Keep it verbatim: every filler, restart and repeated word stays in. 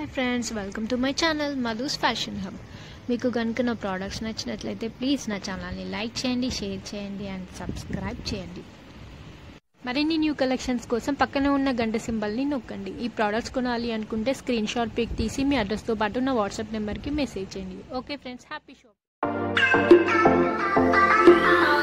Friends, welcome to my channel Madhu's fashion hub. మీకు కనుక నా ప్రోడక్ట్స్ నచ్చినట్లయితే ప్లీజ్ నా ఛానల్ని లైక్ చేయండి, షేర్ చేయండి అండ్ సబ్స్క్రైబ్ చేయండి. మరిన్ని న్యూ కలెక్షన్స్ కోసం పక్కనే ఉన్న గంట సింబల్ని నొక్కండి. ఈ ప్రోడక్ట్స్ కొనాలి అనుకుంటే స్క్రీన్ షాట్ పిక్ తీసి మీ అడ్రస్తో పాటు నా వాట్సాప్ నెంబర్కి మెసేజ్ చేయండి. Okay friends, happy shopping.